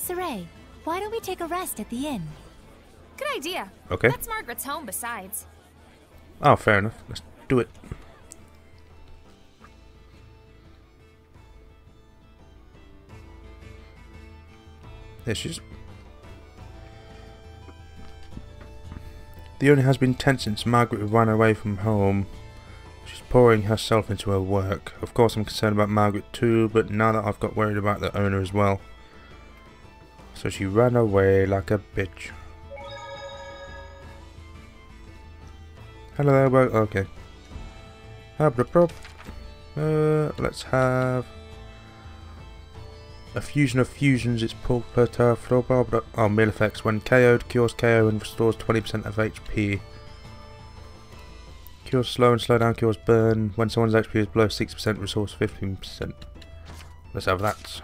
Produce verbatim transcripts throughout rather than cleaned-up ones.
Desiree, why don't we take a rest at the inn? Good idea. Okay. That's Margaret's home besides. Oh, fair enough. Let's do it. There she is. The owner has been tense since Margaret ran away from home. She's pouring herself into her work. Of course I'm concerned about Margaret too, but now that I've got worried about the owner as well. So she ran away like a bitch. Hello there, well, okay. Uh, let's have a fusion of fusions. It's pulper, oh, meal effects. When K O'd, cures K O and restores twenty percent of H P. Cures slow and slow down, cures burn. When someone's H P is below six percent, restores fifteen percent. Let's have that.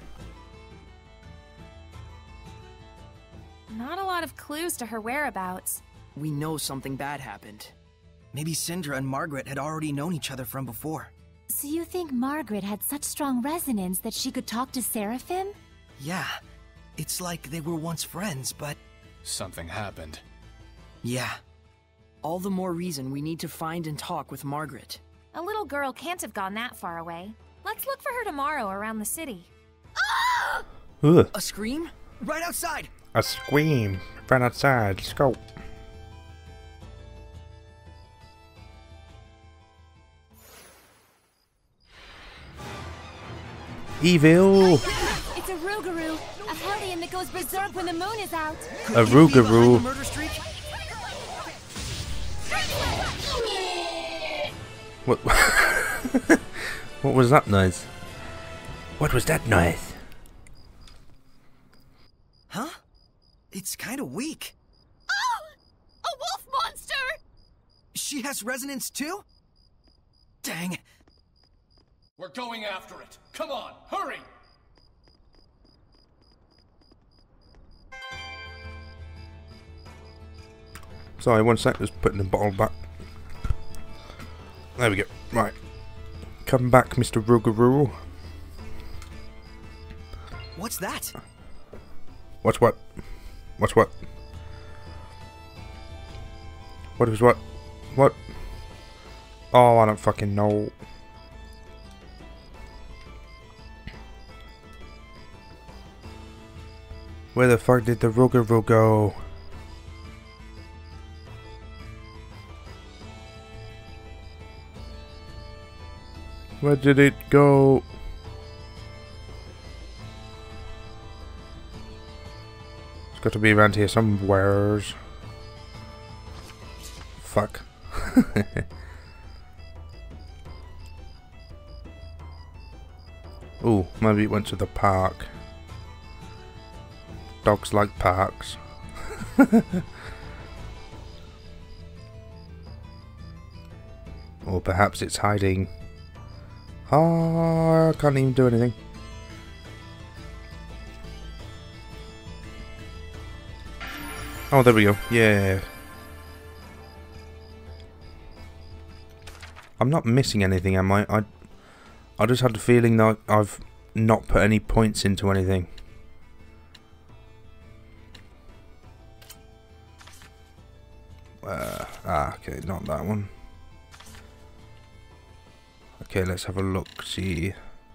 Not a lot of clues to her whereabouts. We know something bad happened. Maybe Syndra and Margaret had already known each other from before. So you think Margaret had such strong resonance that she could talk to Seraphim? Yeah. It's like they were once friends, but... Something happened. Yeah. All the more reason we need to find and talk with Margaret. A little girl can't have gone that far away. Let's look for her tomorrow around the city. Ugh. A scream? Right outside! A scream. Run outside. Let's go. Evil! It's a Rougarou, a hellion that goes berserk when the moon is out. A Rougarou. What? What was that noise? What was that noise? Huh? It's kind of weak. Oh! A wolf monster! She has resonance too? Dang. We're going after it. Come on, hurry! Sorry, one sec, just putting the bottle back. There we go. Right. Come back, Mister Rougarou. What's that? What's what? What's what? What is what? What? Oh, I don't fucking know. Where the fuck did the Rougarou go? Where did it go? It's got to be around here somewheres. Fuck. Ooh, maybe it went to the park. Dogs like parks. Or perhaps it's hiding. Oh, I can't even do anything. Oh, there we go. Yeah. I'm not missing anything, am I? I, I just had the feeling that I've not put any points into anything. Uh, ah, okay, not that one. Okay, let's have a look, see.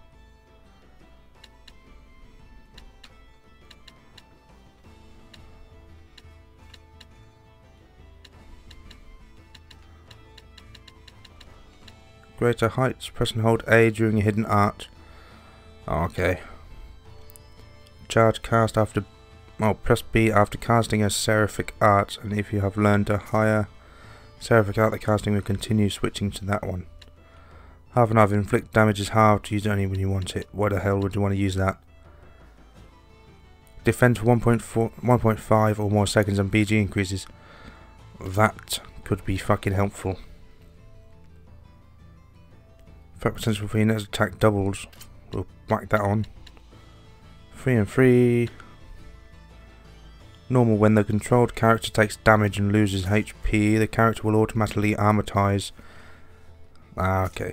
Greater heights, press and hold A during a hidden art. Oh, okay. Charge cast after... Oh, press B after casting a seraphic art, and if you have learned a higher seraphic art, the casting will continue switching to that one. Half and half, inflict damage is halved, use it only when you want it. Why the hell would you want to use that? Defend for one point four, one point five or more seconds and B G increases. That could be fucking helpful. Threat potential for your next attack doubles. We'll whack that on. Free and free. Normal, when the controlled character takes damage and loses H P, the character will automatically amortize. Ah, okay.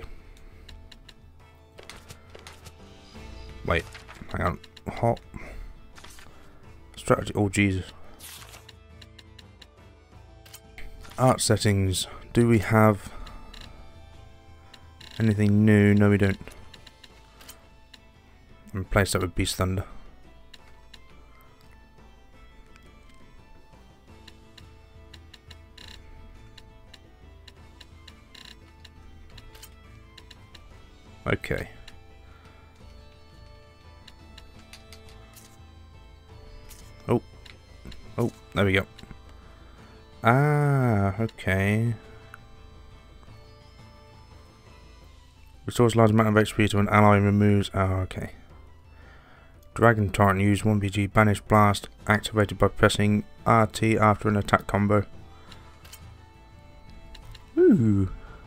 Wait, hang on. Hot. Strategy. Oh, Jesus. Art settings. Do we have anything new? No, we don't. Replace that with Beast Thunder. Okay. Oh. Oh, there we go. Ah, okay. Restores large amount of X P to an ally and removes... Oh, okay. Dragon Torrent, use one B G Banish Blast, activated by pressing R T after an attack combo. Ooh.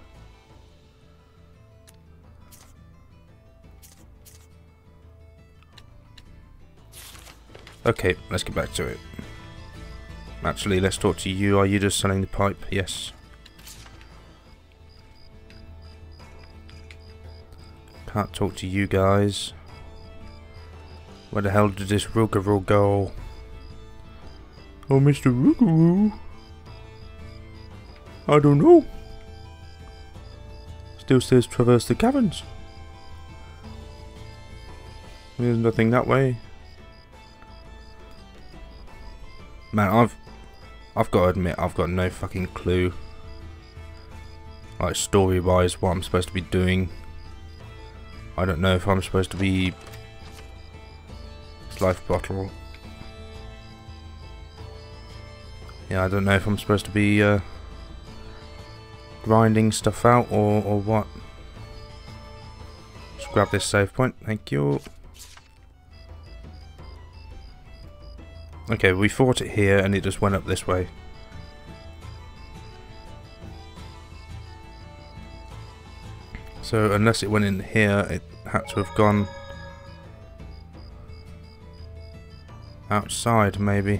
Okay, let's get back to it. Actually, let's talk to you. Are you just selling the pipe? Yes. Can't talk to you guys. Where the hell did this Rougarou go? Oh, Mister Rougarou. I don't know. Still says traverse the caverns. There's nothing that way. Man, I've I've got to admit, I've got no fucking clue, like story wise, what I'm supposed to be doing. I don't know if I'm supposed to be this life bottle. Yeah, I don't know if I'm supposed to be uh, grinding stuff out or, or what. Just grab this save point, thank you. Okay, we fought it here and it just went up this way. So unless it went in here, it had to have gone outside maybe.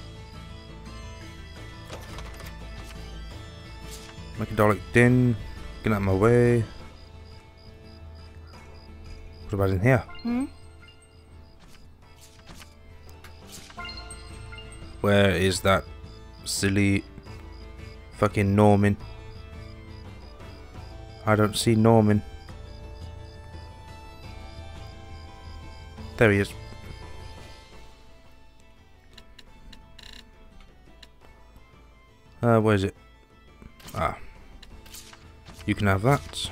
Macadolic Din, get out of my way. What about in here? Hmm? Where is that silly fucking Norman? I don't see Norman. There he is. Uh, where is it? Ah. You can have that.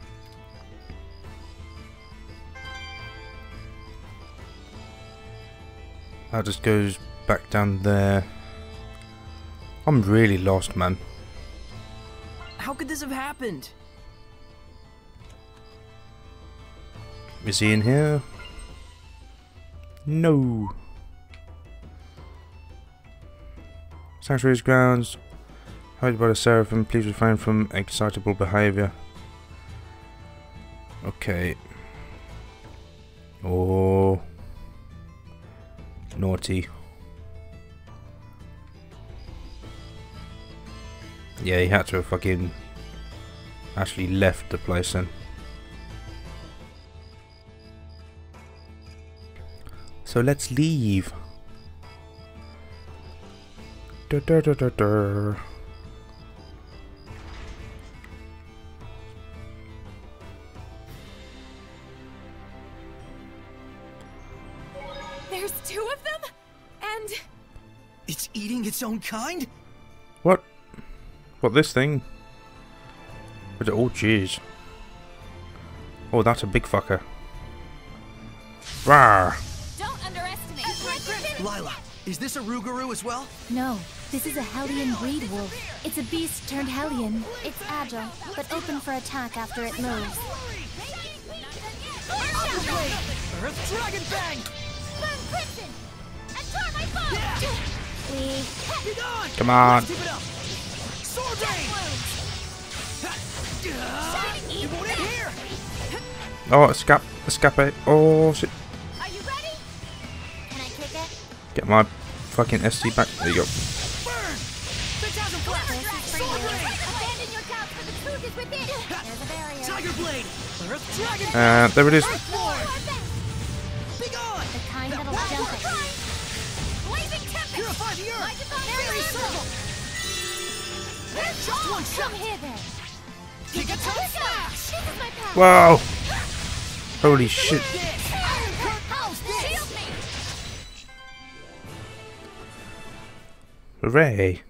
That just goes back down there. I'm really lost, man. How could this have happened? Is he in here? No. Sanctuary's grounds. Hidden by the Serpent. Please refrain from excitable behaviour. Okay. Oh. Naughty. Yeah, he had to have fucking actually left the place then. So let's leave. Dur, dur, dur, dur, dur. There's two of them? And... It's eating its own kind? What? What, this thing? Is it? Oh, jeez. Oh, that's a big fucker. Rawr! Don't underestimate. Lila, is this a Rougarou as well? No, this is a Hellion breed wolf. It's a beast turned Hellion. It's agile, but open for attack after it moves. Earth Dragon Bang! Burn Crimson! And try my phone! Yeah. We... Be gone! Come on! Let's keep it up! Sword Rain! You won't in here! Oh, escape, escape. Oh, shit. Are you ready? Can I kick it? Get my fucking S C back. There you go. Burn! Phantasm Blast! Sword Rain! Abandon your doubts, for the truth is within! There's a barrier. Tiger Blade! Earth Dragon Uh, there it is. Earth Lord! Be gone! The kind that'll jump it. Blazing Fairy circle! Just one shot! Come here then. Gigaton smash! This is my power. Wow! Holy shit! Shield me. Hooray!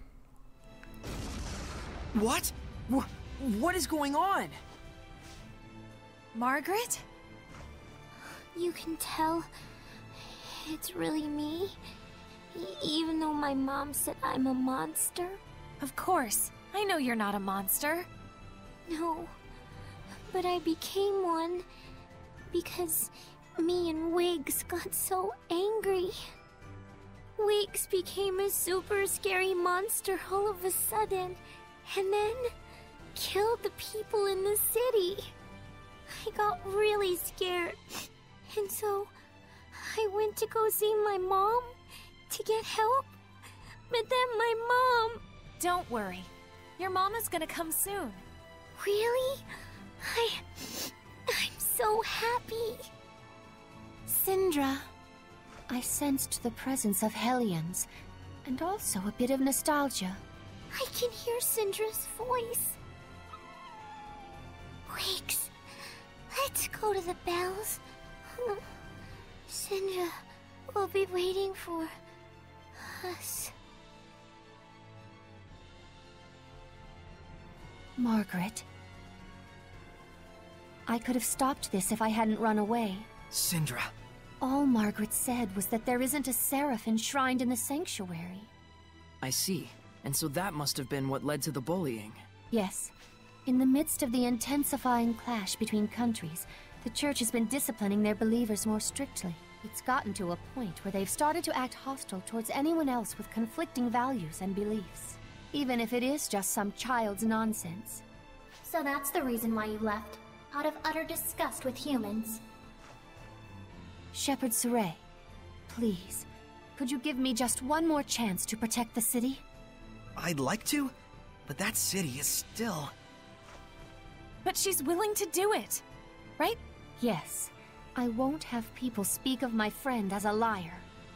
What? Wh what is going on? Margaret? You can tell it's really me, e even though my mom said I'm a monster. Of course. I know you're not a monster. No, but I became one because me and Wiggs got so angry. Wiggs became a super scary monster all of a sudden, and then killed the people in the city. I got really scared, and so I went to go see my mom to get help, but then my mom... Don't worry. Your mama's gonna come soon. Really? I... I'm so happy. Syndra, I sensed the presence of Hellions, and also a bit of nostalgia. I can hear Syndra's voice. Wiggs, let's go to the bells. Syndra will be waiting for us. Margaret. I could have stopped this if I hadn't run away. Syndra. All Margaret said was that there isn't a seraph enshrined in the sanctuary. I see. And so that must have been what led to the bullying. Yes. In the midst of the intensifying clash between countries, the Church has been disciplining their believers more strictly. It's gotten to a point where they've started to act hostile towards anyone else with conflicting values and beliefs. Even if it is just some child's nonsense. So that's the reason why you left, out of utter disgust with humans. Shepherd Saray, please, could you give me just one more chance to protect the city? I'd like to, but that city is still... But she's willing to do it, right? Yes. I won't have people speak of my friend as a liar.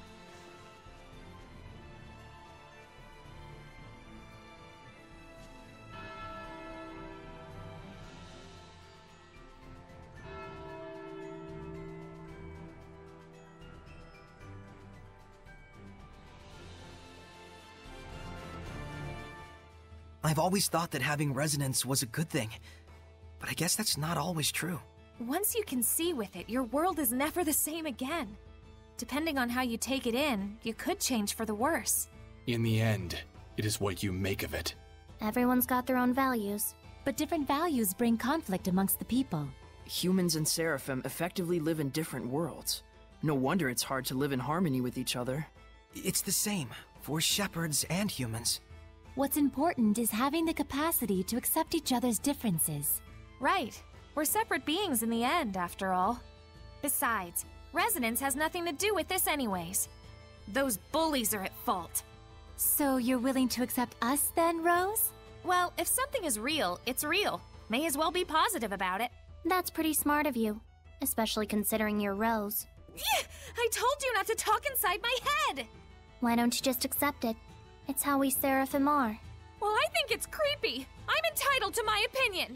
I've always thought that having resonance was a good thing, but I guess that's not always true. Once you can see with it, your world is never the same again. Depending on how you take it in, you could change for the worse. In the end, it is what you make of it. Everyone's got their own values. But different values bring conflict amongst the people. Humans and Seraphim effectively live in different worlds. No wonder it's hard to live in harmony with each other. It's the same for shepherds and humans. What's important is having the capacity to accept each other's differences. Right. We're separate beings in the end, after all. Besides, resonance has nothing to do with this anyways. Those bullies are at fault. So you're willing to accept us then, Rose? Well, if something is real, it's real. May as well be positive about it. That's pretty smart of you, especially considering you're Rose. I told you not to talk inside my head! Why don't you just accept it? It's how we Seraphim are. Well, I think it's creepy. I'm entitled to my opinion.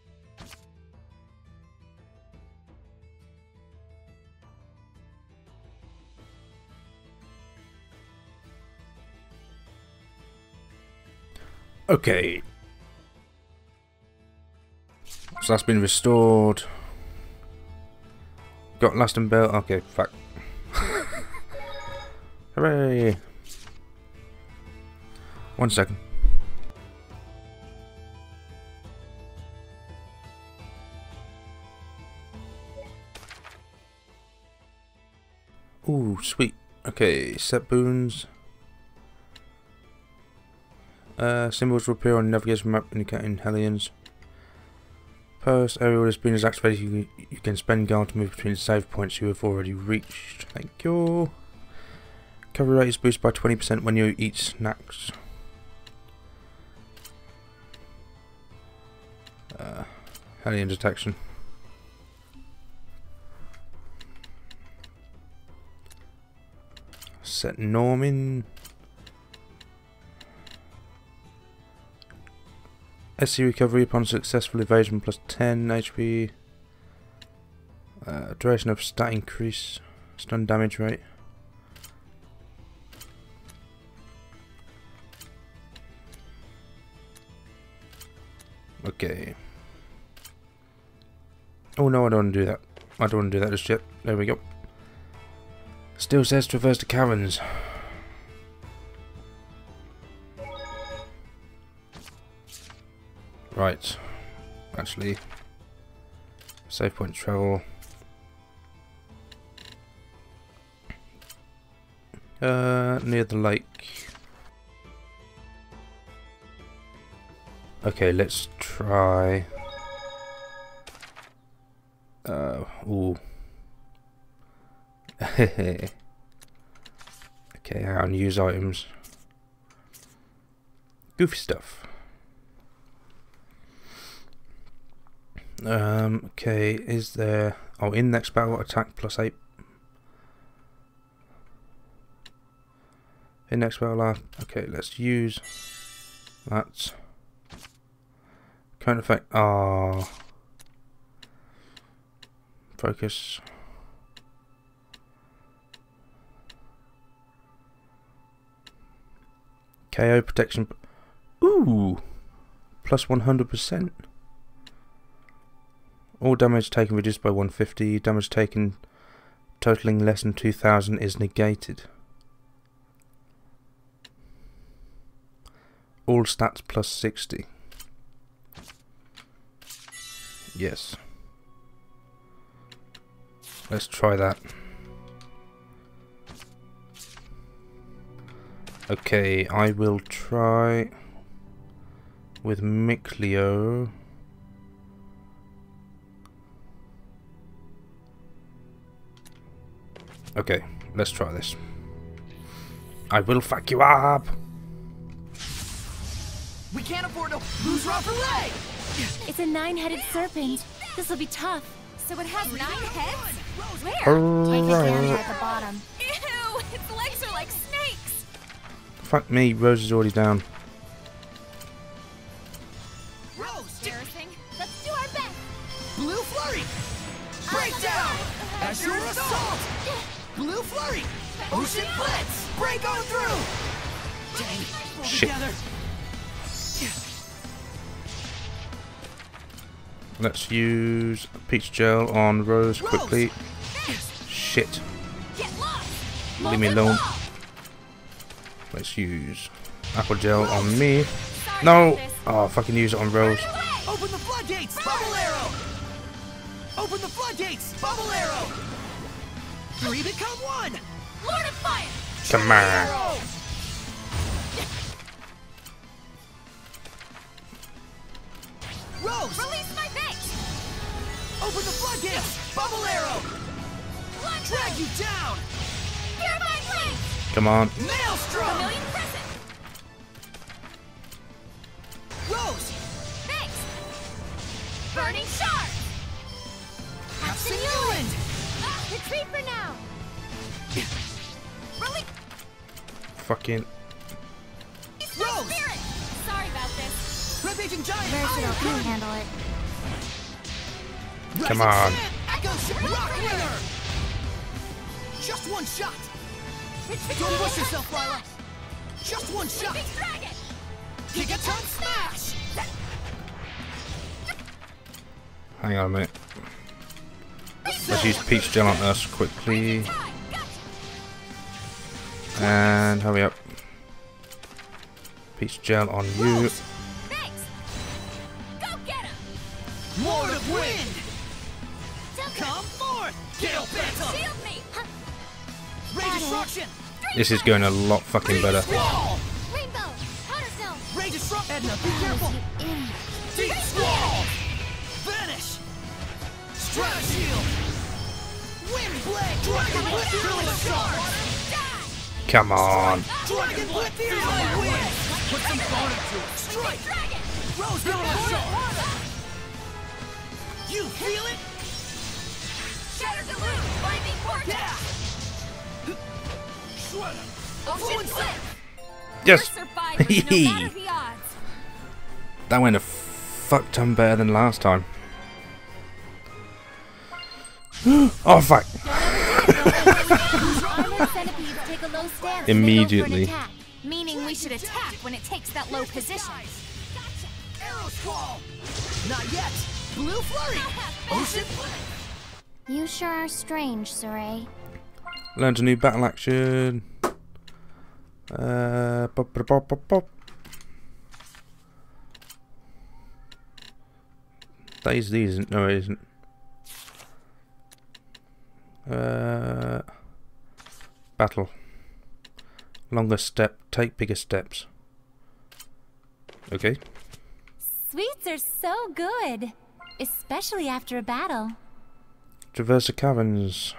Okay. So that's been restored. Got last and belt. Okay, fuck. Hooray! One second. Ooh, sweet. Okay, set boons. Uh, symbols will appear on navigation map indicating Hellions. Post area where this boon is activated, you, you can spend gold to move between save points you have already reached. Thank you. Cover rate is boosted by twenty percent when you eat snacks. Uh, Hellion detection. Set Norman. S C recovery upon successful evasion plus ten H P. Uh, duration of stat increase. Stun damage rate. Okay. Oh no, I don't want to do that. I don't want to do that just yet. There we go. Still says traverse the caverns. Right. Actually, save point travel. Uh, near the lake. Okay, let's try. Uh, ooh. Okay, hang on, use items. Goofy stuff. Um, okay, is there... Oh, in next battle, attack plus eight. In next battle, uh, okay, let's use that. Current effect, ah. Focus. K O protection. Ooh! Plus one hundred percent. All damage taken reduced by one hundred fifty. Damage taken totaling less than two thousand is negated. All stats plus sixty. Yes. Let's try that. Okay, I will try with Micleo. Okay, let's try this. I will fuck you up! We can't afford to lose our fillet! It's a nine-headed serpent. This'll be tough. So it has nine heads? Where? Take it down Alright. here at the bottom. Ew! Its legs are like snakes! Fuck me, Rose is already down. Rose! Embarrassing. Let's do our best. Blue flurry! Breakdown! Azure assault! Blue flurry! Ocean blitz! Break on through! Dang, pull Shit. together! Let's use peach gel on Rose quickly. Shit. Get lost! Leave me alone. Let's use apple gel on me. Sorry No! about this. Oh, fucking use it on Rose. Open the floodgates! Bubble arrow! Open the floodgates! Bubble arrow! Three become one! Lord of Fire! Come on. Arrow! Rose! Release my face! Open the floodgates! Bubble arrow! Launch Drag you down! Purified Blade! Come on. Maelstrom! Chameleon Crescent! Rose! Thanks! Burning Shard! Absolute! Ah, retreat for now! Release Fucking. Rose! Spirit! Sorry about this. Rampaging giant! Versatile Iron can Gun! handle it. Come Rising on. Sand, Echo Ship Rock Ringer! Just one shot! Don't push yourself, Lila! Just one shot! Big Dragon! Gigaton Smash! Hang on a minute. Let's use peach gel on us quickly. Time! Gotcha! And hurry up. Peach gel on you. Thanks! Go get him! Lord of Wind! Come forth! Gale Phantom! Shield me! Ray Destruction! This is going a lot fucking better. Squall! Rainbow! Powder Stone! Ray Destruction! Edna, be careful! In. Deep Squall! Vanish! Strata Shield! Wind Blade! Dragon Blitz! Drilling Shard! Come on. Dragon Blitz! Fearful Wind! Put some bone into it! Strike! Dragon! Rose Drilling Shard! You feel it? Shatter Deluge! Blinding Vortex! Yeah! Ocean Influence! Flip! Yes. You're survivors, no matter the odds! That went a fuck ton better than last time. Oh fuck! Immediately. Meaning we should attack when it takes that low position. Not yet. Blue flurry. Ocean. You sure are strange, Saray. Learned a new battle action. Uh, pop, pop, pop, pop, pop. That is these, isn't? No, it isn't. Uh, battle. Longer step. Take bigger steps. Okay. Sweets are so good, especially after a battle. Traverse the caverns.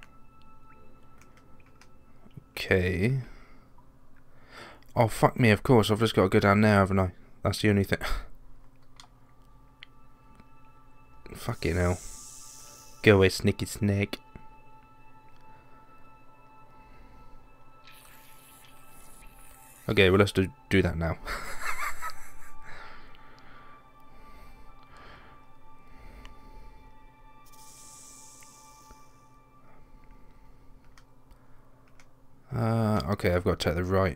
Okay. Oh fuck me! Of course, I've just got to go down there, haven't I? That's the only thing. Fucking hell. Go away, sneaky snake. Okay, well let's do, do that now. uh, okay, I've got to take the right.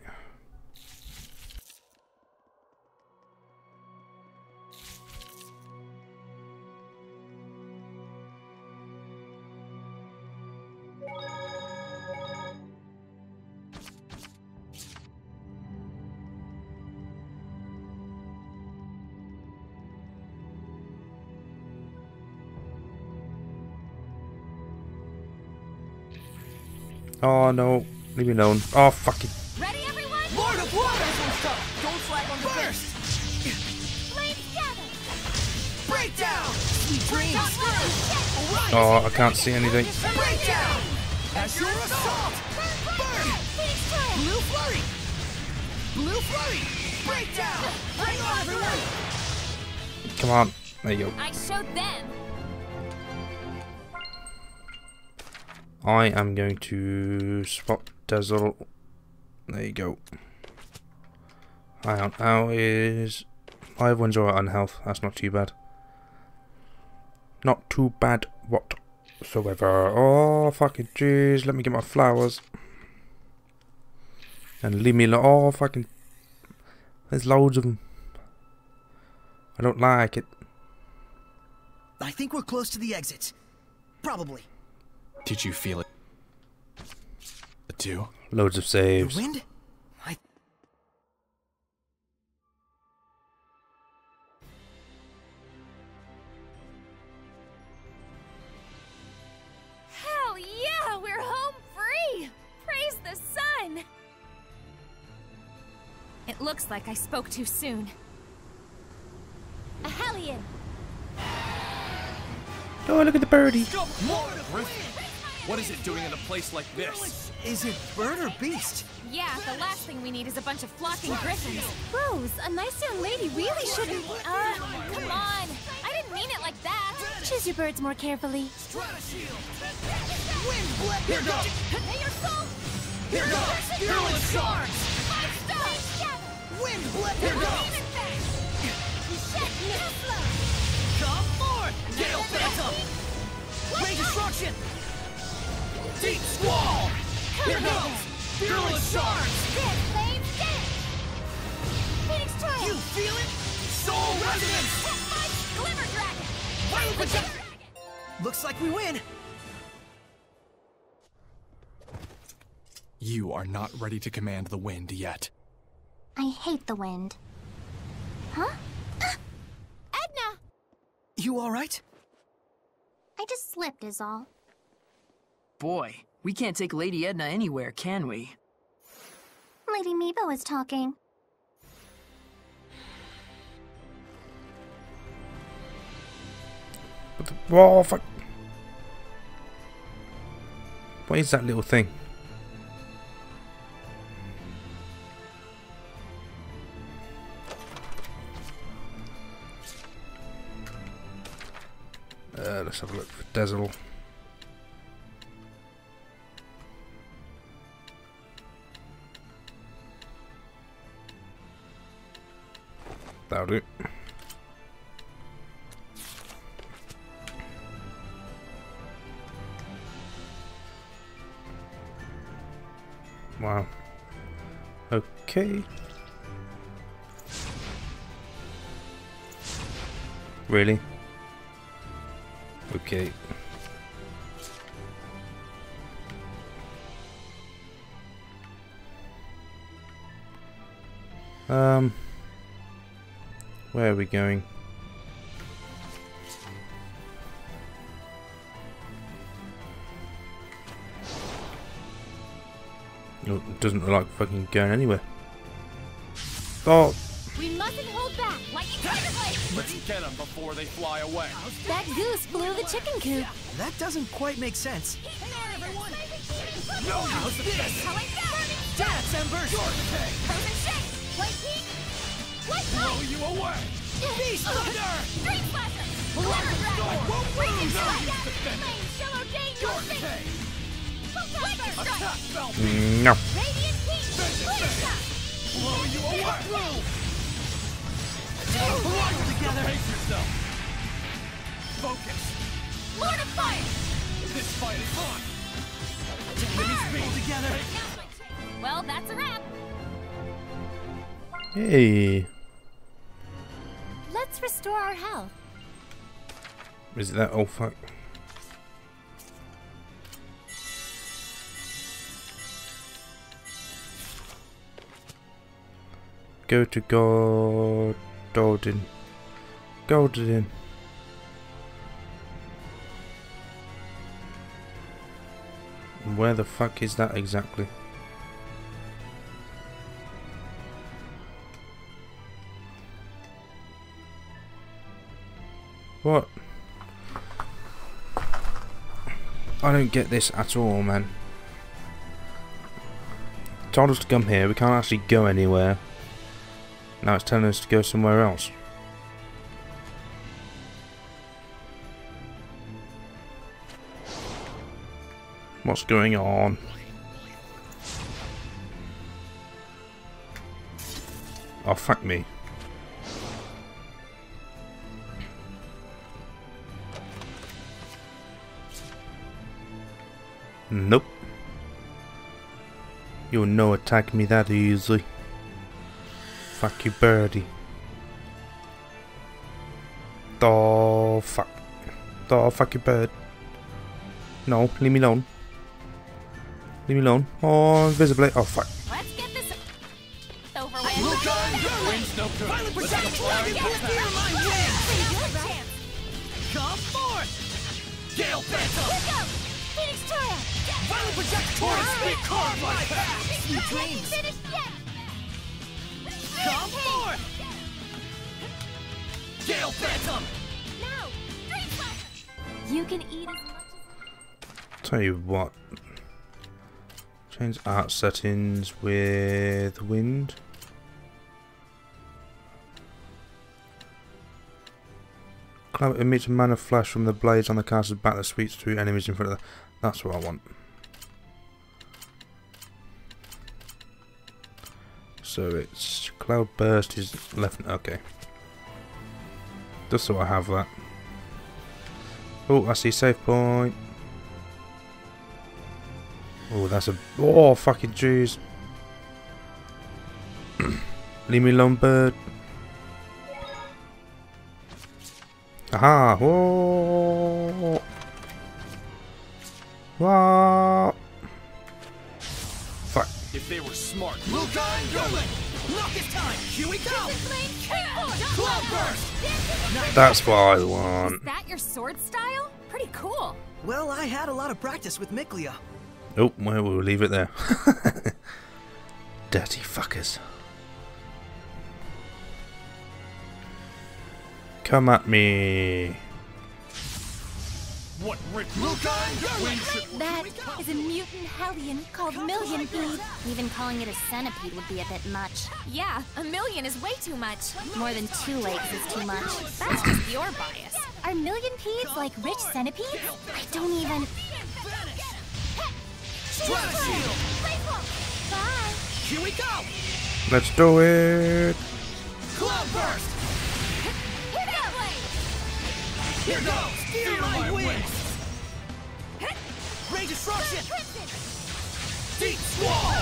Oh no, leave me alone. Oh fucking. Ready, everyone? Lord of Water. Don't flag on the burst. Flames gather. Breakdown. Sweet dreams. Right. Oh, I can't see anything. Breakdown. Azure assault. Burn. Blue flurry. Blue flurry. Breakdown. Hang on, everyone. Come on, there you go. I showed them. I am going to spot Dazzle. There you go. Hang on, how is... Oh, everyone's alright on health, that's not too bad. Not too bad whatsoever. Oh, fucking jeez, let me get my flowers. And leave me alone. Oh, fucking... There's loads of them. I don't like it. I think we're close to the exit. Probably. Did you feel it? Too? Loads of saves. The wind? I... Hell yeah, we're home free! Praise the sun! It looks like I spoke too soon. A Hellion! Oh, look at the birdie. What is it doing in a place like this? Is it bird or beast? Yeah, the last thing we need is a bunch of flocking griffins. Rose, a nice young lady really shouldn't... Uh, come on! I didn't mean it like that! Choose your birds more carefully. Wind blade. Here goes. Hey, your soul! Here goes! Virulent shards! Five stars! Wind blade. Here goes. Come forth. Gale Phantom! Ray destruction. Deep Squall! Here goes! Virulent shards! You feel it? Soul Resonance! Glimmer Dragon! Violent Project! Looks like we win. You are not ready to command the wind yet. I hate the wind. Huh? Edna! You all right? I just slipped is all. Boy, we can't take Lady Edna anywhere, can we? Lady Meebo is talking. What the... Whoa, fuck. What is that little thing? Uh, let's have a look for Dazzle. That'll do. Wow. Okay. Really? Okay. Um, where are we going? No, it doesn't look like fucking going anywhere. Oh! We mustn't hold back. Lightning Tiger Blade! Let's get them before they fly away. That goose blew the chicken coop. That doesn't quite make sense. No, how's this? Dance, Embers! Frozen shake! Light heat! Light Blow light! you away. Beast Thunder! Dream Slasher! Storm! Freaking No, strike! he's defending. Flame Shallow Day your Jordan face! K. Lightning strike! Attack, Velvet. No. Radiant heat! Vengeance Flame Day. shot! Blow you away. Together! Pace yourself. Focus. Lord of Fire! This fight is on. Pull together! Well, that's a wrap. Hey! Let's restore our health. Is it that? Oh fuck. Go to God. Golden. Golden. Where the fuck is that exactly? What? I don't get this at all, man. Told us to come here, we can't actually go anywhere. Now it's telling us to go somewhere else. What's going on? Oh, fuck me. Nope. You'll no attack me that easily. Fuck you, birdie. Oh, fuck. Oh, fuck you, bird. No, leave me alone. Leave me alone. Oh, invisibly. Oh, fuck. Let's get this over with. Wind's no good. Violent Let's protection! go fire. Steer my wings! Chance. Come forth! Gale Phantom. Phoenix Torrent! Violent projectile! Be carved my path. Sweet dreams! Finished yet! Come forth! Gale Phantom. Now! Dream Slasher! You can eat as much as... Tell you what. Change art settings with wind. Cloud emits a mana flash from the blades on the caster's back that sweeps through enemies in front of the... That's what I want. So it's Cloud Burst is left... Okay. Just so I have that. Oh, I see save point. Oh, that's a... Oh, fucking jeez. Leave me alone, bird. Aha! Whoa! Whoa! Fuck. If they were smart. Lucan going! Look, it's time! Here we go! Cloud Burst! That's what I want. Is that your sword style? Pretty cool. Well, I had a lot of practice with Miklia. Oh, well, we'll leave it there. Dirty fuckers. Come at me. What rip? Wind should... That is a mutant hellion called Million Feed. Even calling it a centipede would be a bit much. Yeah, a million is way too much. More than two legs is too much. That's just your bias. Are millipedes like rich centipedes? I don't even... Stratashield! Bye! Here we go! Let's do it. Cloud Burst! Here goes! Steer my wings! Ray Destruction! Deep Squall!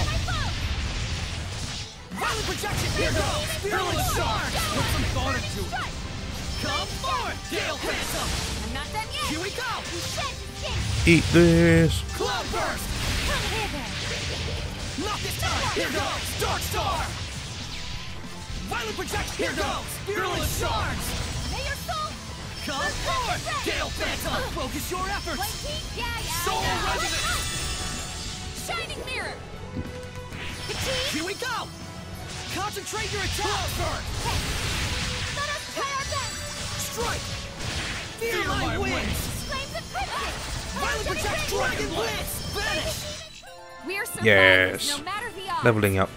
Violent projection! Here goes! Fearless Charge! Put some thought into it! Come forward! Gale Phantom! I'm not done yet! Here we go! Eat this! Cloud Burst! Come here then! Not this time! Here goes! Dark Star! Violent projection! Here goes! Fearless Charge! May your soul... Come forward! Gale Phantom! Focus your efforts! White heat? Yeah, yeah, Soul I know. Resonance! Shining Mirror! Here we go! Concentrate your attack! Burst! Let us try our best! Strike! Feel, Feel my, my wings! wings. Flames of Crimson! Violent Project Dragon Blitz! Vanish! We're survivors, Yes. no matter the odds. Leveling up.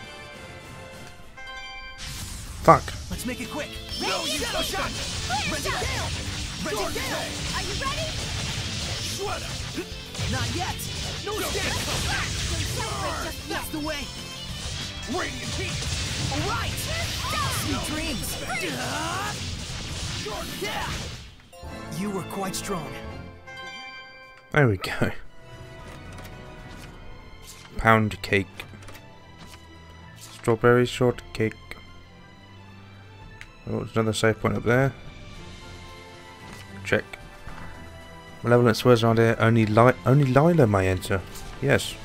Fuck. Let's make it quick! No Shadow Shot! Clear Ready shot. Gale! Ready Gale! Are you ready? Shredder! Not yet! No escape! That's the way! Radiant Heat! Alright! Sweet dreams! Yeah! You were quite strong. There we go. Pound cake. Strawberry shortcake. Oh, there's another save point up there. Check. Malevolent swears around here. Only Li only Lila may enter. Yes.